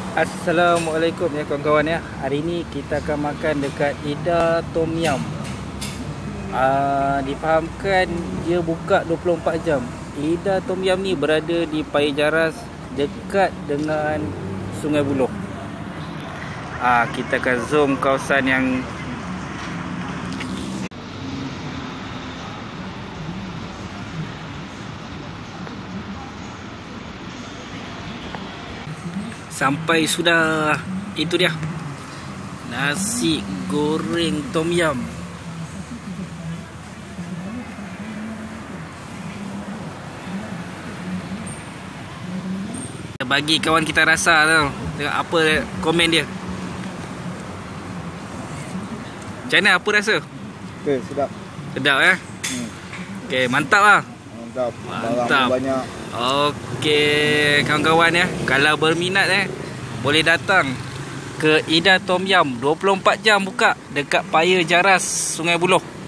Assalamualaikum ya kawan-kawan ya. Hari ni kita akan makan dekat Ida Tom Yum. Difahamkan dia buka 24 jam. Ida Tom Yum ni berada di Paya Jaras, dekat dengan Sungai Buloh. Kita akan zoom kawasan yang sampai sudah. Itu dia, nasi goreng Tom Yum. Bagi kawan kita rasa tau, tengok apa komen dia. Macam mana, apa rasa? Okay, sedap. Sedap Okay, mantap lah. Mantap. Mantap. Barang banyak. Okey kawan-kawan ya, kalau berminat boleh datang ke Ida Tom Yum. 24 jam buka dekat Paya Jaras, Sungai Buloh.